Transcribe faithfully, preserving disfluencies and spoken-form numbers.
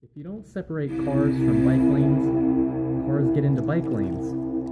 If you don't separate cars from bike lanes, cars get into bike lanes.